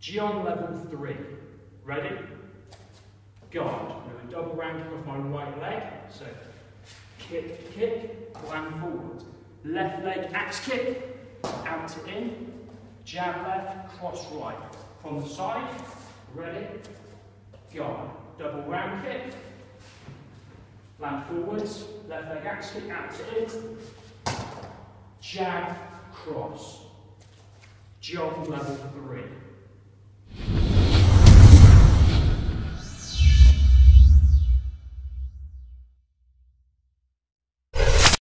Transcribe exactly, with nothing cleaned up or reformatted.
Gyeong level three. Ready? Guard. I'm going to double round kick off my right leg. So kick, kick, land forward. Left leg axe kick, out to in. Jab left, cross right. From the side. Ready? Guard. Double round kick. Land forwards. Left leg axe kick, out to in. Jab, cross. Gyeong level three.